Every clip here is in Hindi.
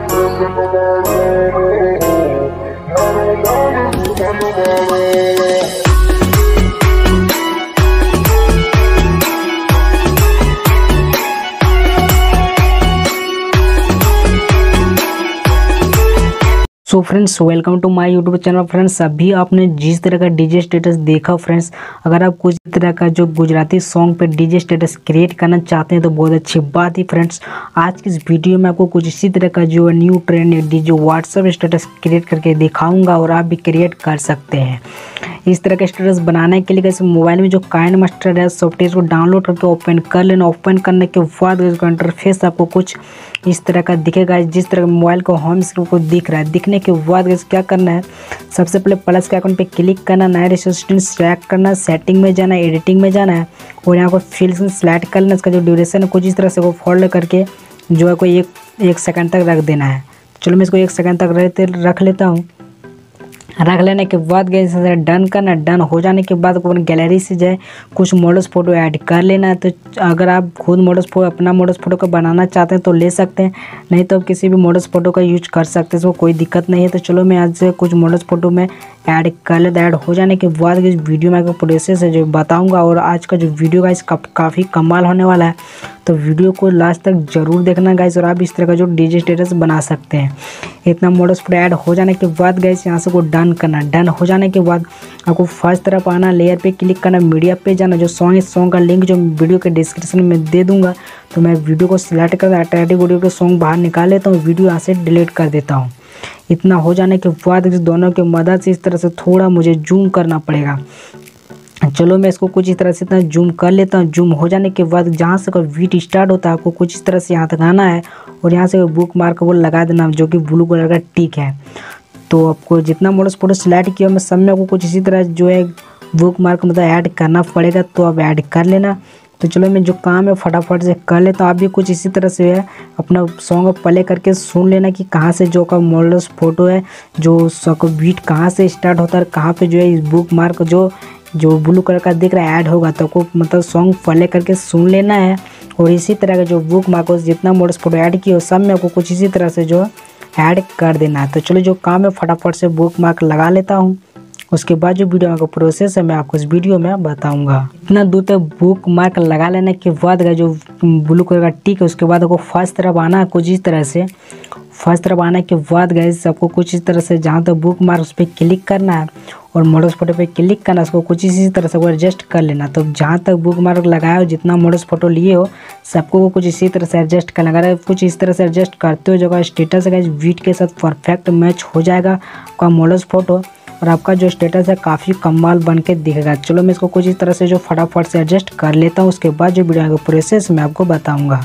So friends, welcome to my YouTube channel. Friends, अभी आपने जिस तरह का डीजे स्टेटस देखा फ्रेंड्स, अगर आप कुछ तरह का जो गुजराती सॉन्ग पे डीजे स्टेटस क्रिएट करना चाहते हैं तो बहुत अच्छी बात है फ्रेंड्स। आज की इस वीडियो में आपको कुछ इसी तरह का जो new trend DJ WhatsApp status create करके दिखाऊंगा और आप भी क्रिएट कर सकते हैं। इस तरह का स्टेटस बनाने के लिए कैसे मोबाइल में जो काइन मास्टर है सॉफ्टवेयर को डाउनलोड करके ओपन कर लेना। ओपन करने के बाद उसका इंटरफेस आपको कुछ इस तरह का दिखेगा, जिस तरह मोबाइल को होम स्क्रीन को दिख रहा है। दिखने के बाद क्या करना है, सबसे पहले प्लस के आइकन पे क्लिक करना, नया रेजिस्टेंस सेलेक्ट करना, सेटिंग में जाना है, एडिटिंग में जाना है और यहाँ को फिल्म सेलेक्ट करना। इसका जो ड्यूरेशन है कुछ इस तरह से वो फोल्ड करके जो है कोई एक सेकंड तक रख देना है। चलो मैं इसको 1 सेकंड तक रख लेता हूँ। रख लेने के बाद गए डन करना। डन हो जाने के बाद अपनी गैलरी से जाए कुछ मॉडल्स फ़ोटो ऐड कर लेना है। तो अगर आप खुद अपना मॉडल्स फ़ोटो का बनाना चाहते हैं तो ले सकते हैं, नहीं तो आप किसी भी मॉडल्स फ़ोटो का यूज कर सकते हैं, इसको कोई दिक्कत नहीं है। तो चलो मैं आज से कुछ मॉडल्स फ़ोटो में ऐड कर लेता। ऐड हो जाने के बाद इस वीडियो में आपको प्रोसेस है जो बताऊँगा और आज का जो वीडियो गाइस काफ़ी कमाल होने वाला है, तो वीडियो को लास्ट तक जरूर देखना गाइस और आप इस तरह का जो डीजे स्टेटस बना सकते हैं। इतना मॉडल्स पर ऐड हो जाने के बाद गाइस यहाँ से को डन करना। डन हो जाने के बाद आपको फर्स्ट तरफ आना, लेयर पे क्लिक करना, मीडिया पे जाना। जो सॉन्ग का लिंक जो वीडियो के डिस्क्रिप्शन में दे दूंगा, तो मैं वीडियो को सिलेक्ट कर अट्रैक्टिव वीडियो के सॉन्ग बाहर निकाल लेता हूँ, वीडियो यहाँ से डिलीट कर देता हूँ। इतना हो जाने के बाद इस दोनों की मदद से इस तरह से थोड़ा मुझे जूम करना पड़ेगा। चलो मैं इसको कुछ इस तरह से इतना जूम कर लेता हूँ। जूम हो जाने के बाद जहाँ से बीट स्टार्ट होता है आपको कुछ इस तरह से यहाँ तक आना है और यहाँ से बुक मार्क वो लगा देना जो कि ब्लू कलर का टिक है। तो आपको जितना मॉडल्स फोटो सिलेक्ट किया मैं सब में आपको कुछ इसी तरह जो है बुक मार्क मतलब ऐड करना पड़ेगा, तो आप ऐड कर लेना। तो चलो मैं जो काम है फटाफट से कर लेता हूँ। आप भी कुछ इसी तरह से है अपना सॉन्ग प्ले करके सुन लेना कि कहाँ से जो का मॉडल्स फोटो है जो बीट कहाँ से स्टार्ट होता है, कहाँ पे जो है इस बुक मार्क जो ब्लू कलर का दिख रहा है ऐड होगा, तो आपको मतलब सॉन्ग प्ले करके सुन लेना है। और इसी तरह का जो बुक मार्क जितना मॉडल्स फोटो ऐड किया सब में आपको कुछ इसी तरह से जो ऐड कर देना है। तो चलो जो काम है फटाफट से बुक मार्क लगा लेता हूँ, उसके बाद जो वीडियो का प्रोसेस है मैं आपको इस वीडियो में बताऊंगा। इतना दूर तक बुक मार्क लगा लेने के बाद जो ब्लू कलर का टिक है उसके बाद आपको फर्स्ट तरफ आना है कुछ इस तरह से। फर्स्ट तरफ आने के बाद गाइस आपको कुछ इस तरह से जहाँ तक बुक मार्क उस पर क्लिक करना है और मॉडल्स फोटो पे क्लिक करना है, उसको कुछ इसी तरह से वो एडजस्ट कर लेना। तो जहाँ तक बुक मार्क लगाया हो जितना मॉडल्स फोटो लिए हो सबको कुछ इसी तरह से एडजस्ट करना। अगर कुछ इस तरह से एडजस्ट करते हो जो स्टेटस है बीट के साथ परफेक्ट मैच हो जाएगा आपका मॉडल्स फोटो और आपका जो स्टेटस है काफ़ी कमाल बन के दिखेगा। चलो मैं इसको कुछ इस तरह से जो फटाफट से एडजस्ट कर लेता हूँ, उसके बाद जो वीडियो का प्रोसेस मैं आपको बताऊँगा।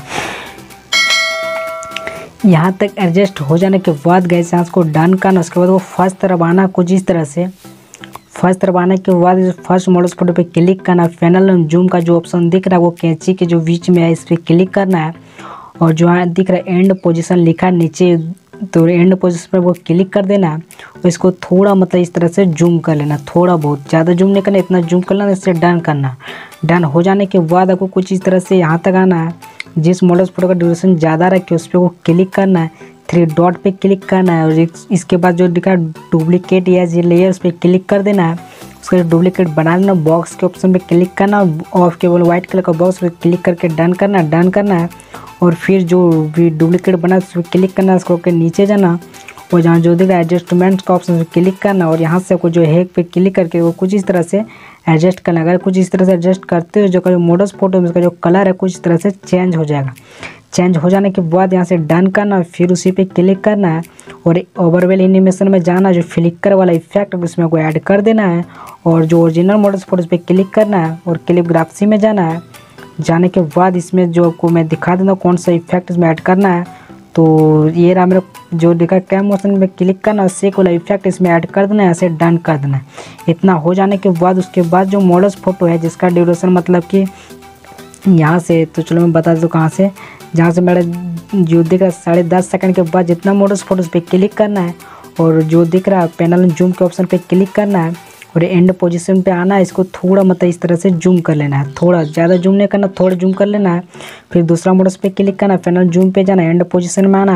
यहाँ तक एडजस्ट हो जाने के बाद गए यहाँ को डन करना। उसके बाद वो फर्स्ट तरफ आना कुछ इस तरह से। फर्स्ट तरफ आने के बाद फर्स्ट मॉडल्स फोटो पे क्लिक करना। पैनल और जूम का जो ऑप्शन दिख रहा है वो कैंची के जो बीच में है इस पर क्लिक करना है और जो यहाँ दिख रहा है एंड पोजीशन लिखा है नीचे, तो एंड पोजीशन पर वो क्लिक कर देना है और इसको थोड़ा मतलब इस तरह से जूम कर लेना। थोड़ा बहुत ज़्यादा जूम नहीं करना, इतना जूम कर लेना, इससे डन करना। डन हो जाने के बाद आपको कुछ इस तरह से यहाँ तक आना है। जिस मॉडल्स फोटो का ड्यूरेशन ज़्यादा रखे उस पर वो क्लिक करना है, 3 डॉट पे क्लिक करना है और इसके बाद जो दिखा डुप्लीकेट या ये लेयर उस पर क्लिक कर देना है। उसका डुप्लीकेट बना लेना, बॉक्स के ऑप्शन पे क्लिक करना, ऑफ केवल वाइट कलर का बॉक्स पे क्लिक करके डन करना है और फिर जो भी डुप्लीकेट बना उस पर क्लिक करना है। उसको के नीचे जाना और जहाँ जो दिख रहा है एडजस्टमेंट का ऑप्शन पे क्लिक करना और यहाँ से आपको जो हैक पे क्लिक करके वो कुछ इस तरह से एडजस्ट करना। अगर कुछ इस तरह से एडजस्ट करते हो जो मॉडल्स फोटो में उसका जो कलर है कुछ इस तरह से चेंज हो जाएगा। चेंज हो जाने के बाद यहाँ से डन करना, फिर उसी पे क्लिक करना है और ओवरवेल एनिमेशन में जाना, जो फ्लिकर वाला इफेक्ट उसमें को ऐड कर देना है और जो ओरिजिनल मॉडल्स फोटोज पे क्लिक करना है और क्लिप ग्राफिक्स में जाना है। जाने के बाद इसमें जो आपको मैं दिखा देता हूँ कौन सा इफेक्ट इसमें ऐड करना है। तो ये रहा मेरा जो दिखा कैम मोशन में क्लिक करना, सेक वाला इफेक्ट इसमें ऐड कर देना है, ऐसे डन कर देना है। इतना हो जाने के बाद उसके बाद जो मॉडल्स फोटो है जिसका ड्यूरेशन मतलब कि यहाँ से, तो चलो मैं बता दूँ कहाँ से, जहाँ से मेरा जो दिख रहा है 10.5 सेकंड के बाद जितना मॉडल्स फोटोज पे क्लिक करना है और जो दिख रहा है पैनल जूम के ऑप्शन पे क्लिक करना है और एंड पोजीशन पे आना है। इसको थोड़ा मतलब इस तरह से जूम कर लेना है, थोड़ा ज़्यादा जूम नहीं करना, थोड़ा जूम कर लेना है। फिर दूसरा मॉडल्स पे क्लिक करना है, पैनल जूम पे जाना है, एंड पोजीशन में आना है।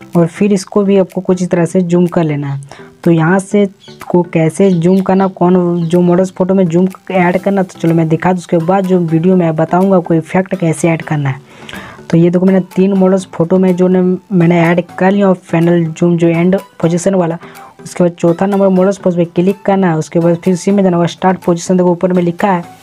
और फिर इसको भी आपको कुछ इस तरह से जूम कर लेना है। तो यहाँ से को कैसे जूम करना, कौन जो मॉडल्स फ़ोटो में जूम ऐड करना, तो चलो मैं दिखा दूँ। उसके बाद जो वीडियो में बताऊँगा कोई इफेक्ट कैसे ऐड करना है। तो ये देखो मैंने 3 मॉडल्स फ़ोटो में जो मैंने ऐड कर लिया और फाइनल जूम जो एंड पोजीशन वाला। उसके बाद चौथा नंबर मॉडल्स पर उस पर क्लिक करना है। उसके बाद फिर इसी में जाना होगा स्टार्ट पोजीशन, देखो ऊपर में लिखा है,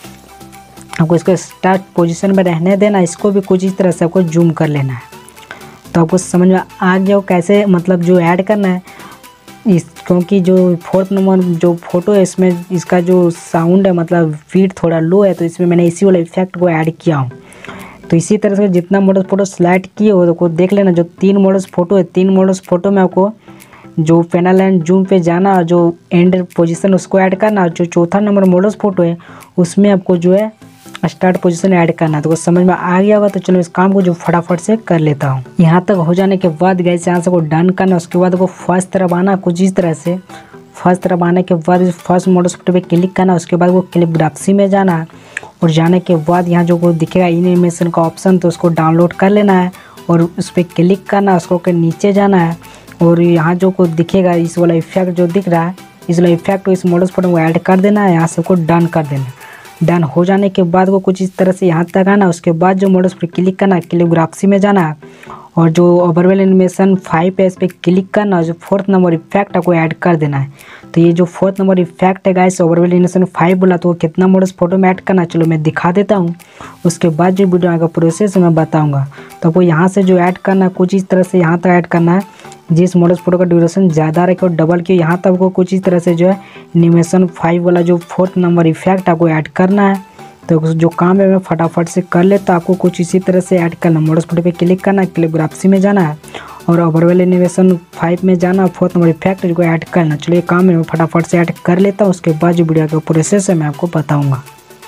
आपको इसको स्टार्ट पोजीशन में रहने देना। इसको भी कुछ इस तरह से आपको जूम कर लेना है। तो आपको समझ में आ गया हो कैसे मतलब जो ऐड करना है इस, क्योंकि जो 4th नंबर जो फ़ोटो है इसमें इसका जो साउंड है मतलब फीड थोड़ा लो है, तो इसमें मैंने इसी वाला इफेक्ट को ऐड किया हूँ। तो इसी तरह से जितना मॉडल फ़ोटो सिलेक्ट किए हो तो देख लेना, जो 3 मॉडल्स फ़ोटो है 3 मॉडल्स फ़ोटो में आपको जो फाइनल एंड जूम पे जाना और जो एंड पोजीशन उसको ऐड करना। जो चौथा नंबर मॉडल्स फ़ोटो है उसमें आपको जो है स्टार्ट पोजीशन ऐड करना है। तो समझ में आ गया होगा। तो चलो इस काम को जो फटाफट से कर लेता हूँ। यहाँ तक हो जाने के बाद गाइस यहाँ से को डन करना। उसके बाद को फर्स्ट तरफ आना कुछ इस तरह से। फर्स्ट तरफ आने के बाद फर्स्ट मॉडल फोटो पे क्लिक करना। उसके बाद वो कैलिग्राफी में जाना और जाने के बाद यहाँ जो को दिखेगा एनिमेशन का ऑप्शन, तो उसको डाउनलोड कर लेना है और उस पर क्लिक करना। उसको के नीचे जाना है और यहाँ जो को दिखेगा इस वाला इफेक्ट जो दिख रहा है, इस वाला इफेक्ट को इस मॉडल फोटो को ऐड कर देना है। यहाँ से को डन कर देना। डन हो जाने के बाद को कुछ इस तरह से यहाँ तक आना। उसके बाद जो मॉडल्स पर क्लिक करना, कैलिग्राफी में जाना और जो ओवरवेल एनिमेशन 5 है इस पर क्लिक करना। जो 4th नंबर इफेक्ट आपको ऐड कर देना है। तो ये जो 4th नंबर इफेक्ट है गाइस ओवरवेल एनिमेशन 5 बोला, तो कितना मॉडल्स फोटो में ऐड करना चलो मैं दिखा देता हूँ। उसके बाद जो वीडियो आएगा प्रोसेस मैं बताऊँगा। तो आपको यहाँ से जो ऐड करना कुछ इस तरह से यहाँ तक ऐड करना है। जिस मॉडल्स फोटो का ड्यूरेशन ज़्यादा रखे और डबल के यहाँ तक आपको कुछ इस तरह से जो है एनिमेशन 5 वाला जो 4th नंबर इफेक्ट आपको ऐड करना है। तो जो काम है मैं फटाफट से कर लेता। आपको कुछ इसी तरह से ऐड करना। मॉडल्स फोटो पे क्लिक करना, कैलिग्राफी में जाना है और ओवरवेल एनिमेशन 5 में जाना, 4th नंबर इफेक्ट को ऐड करना। चलो ये काम है मैं फटाफट से ऐड कर लेता हूँ। उसके बाद जो वीडियो का प्रोसेस है मैं आपको बताऊँगा।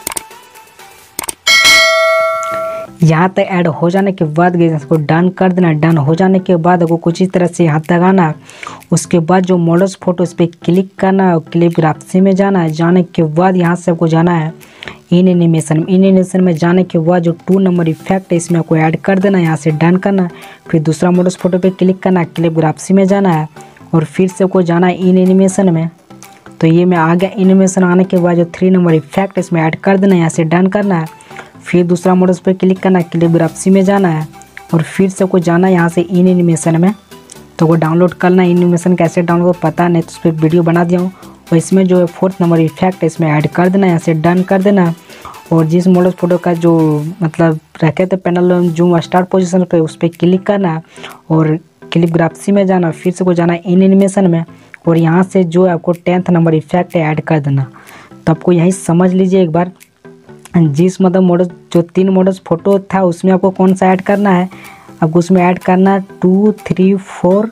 यहाँ तक ऐड हो जाने के बाद इसको डन कर देना। डन हो जाने के बाद आपको कुछ इस तरह से यहाँ तक आना। उसके बाद जो मॉडल्स फोटो इस पर क्लिक करना और कैलिग्राफी में जाना है। जाने के बाद यहाँ से आपको जाना है इन एनिमेशन में जाने के बाद जो 2 नंबर इफेक्ट है इसमें आपको ऐड कर देना। यहाँ से डन करना। फिर दूसरा मॉडल्स फोटो पे क्लिक करना, कैलिग्राफी में जाना है और फिर से आपको जाना है इन एनिमेशन में। तो ये मैं आ गया। एनिमेशन आने के बाद जो 3 नंबर इफेक्ट है इसमें ऐड कर देना। यहाँ से डन करना है। फिर दूसरा मॉडल्स पे क्लिक करना, कैलिग्राफी में जाना है और फिर से आपको जाना है यहाँ से इन एनिमेशन में। तो वो डाउनलोड करना। एनिमेशन कैसे डाउनलोड पता नहीं तो उस पर वीडियो बना दिया हूँ। और इसमें जो है 4th नंबर इफेक्ट है इसमें ऐड कर देना। यहाँ से डन कर देना और जिस मॉडल फोटो का जो मतलब रखे थे पैनल जूम स्टार्ट पोजीशन पे उस पर क्लिक करना और कैलिग्राफी में जाना। फिर से को जाना इन एनिमेशन में और यहाँ से जो है आपको 10th नंबर इफेक्ट है ऐड कर देना। तो आपको यही समझ लीजिए एक बार, जिस मतलब मॉडल जो 3 मॉडल्स फोटो था उसमें आपको कौन सा ऐड करना है। आपको उसमें ऐड करना 2, 3, 4,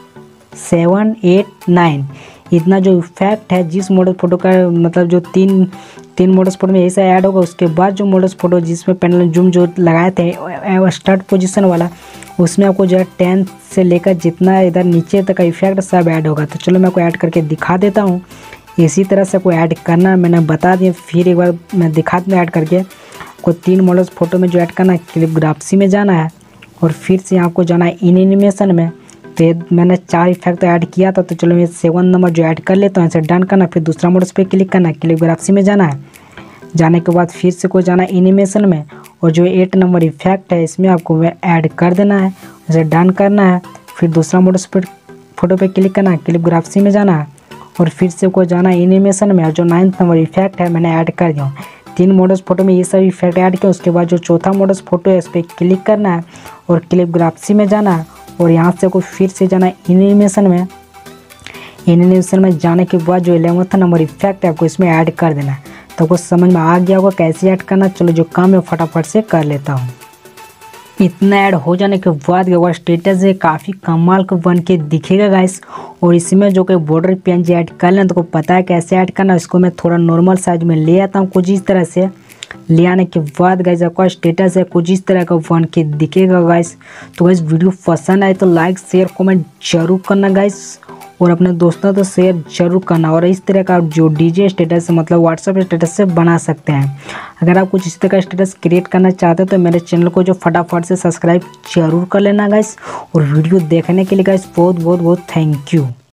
7, 8, 9 इतना जो इफेक्ट है जिस मॉडल फोटो का मतलब जो तीन मॉडल्स फोटो में ऐसा ऐड होगा। उसके बाद जो मॉडल्स फोटो जिसमें पैनल जूम जो लगाए थे स्टार्ट पोजीशन वाला उसमें आपको जो है 10 से लेकर जितना इधर नीचे तक का इफेक्ट सब ऐड होगा। तो चलो मैं आपको ऐड करके दिखा देता हूँ। इसी तरह से आपको ऐड करना मैंने बता दिया, फिर एक बार मैं दिखा दूँ ऐड करके। आपको 3 मॉडल्स फोटो में जो ऐड करना है कैलिग्राफी में जाना है और फिर से आपको जाना है इन एनिमेशन में। तो मैंने 4 इफेक्ट तो ऐड किया था। तो चलो मैं 7 नंबर जो ऐड कर लेता हूँ। ऐसे डन करना। फिर दूसरा मॉडल्स पे क्लिक करना, कैलिग्राफी में जाना है। जाने के बाद फिर से को जाना है एनिमेशन में और जो 8 नंबर इफेक्ट है इसमें आपको ऐड कर देना है। ऐसे डन करना है। फिर दूसरा मॉडल्स पे फोटो पे क्लिक करना है, कैलिग्राफी में जाना है और फिर से को जाना है एनिमेशन में और जो 9th नंबर इफेक्ट है मैंने ऐड कर दिया। 3 मॉडल्स फोटो में ये सब इफेक्ट ऐड किया। उसके बाद जो चौथा मॉडल्स फोटो है इस पर क्लिक करना है और कैलिग्राफी में जाना है और यहाँ से को फिर से जाना है एनिमेशन में। एनिमेशन में जाने के बाद जो 11th नंबर इफेक्ट है आपको इसमें ऐड कर देना है। तो आपको समझ में आ गया होगा कैसे ऐड करना। चलो जो काम है फटाफट से कर लेता हूँ। इतना ऐड हो जाने के बाद स्टेटस है काफ़ी कमाल का बन के दिखेगा गाइस। और इसमें जो कि बॉर्डर PNG ऐड कर लें तो पता है कैसे ऐड करना। इसको मैं थोड़ा नॉर्मल साइज में ले आता हूँ कुछ इस तरह से। ले आने के बाद गाइस आपका स्टेटस है कुछ इस तरह का बन के दिखेगा गाइस। तो गाइस वीडियो पसंद आए तो लाइक शेयर कमेंट जरूर करना गाइस। और अपने दोस्तों तो शेयर जरूर करना। और इस तरह का जो डीजे स्टेटस मतलब व्हाट्सएप स्टेटस से बना सकते हैं। अगर आप कुछ इस तरह का स्टेटस क्रिएट करना चाहते हो तो मेरे चैनल को जो फटाफट से सब्सक्राइब जरूर कर लेना गाइस। और वीडियो देखने के लिए गाइस बहुत बहुत बहुत थैंक यू।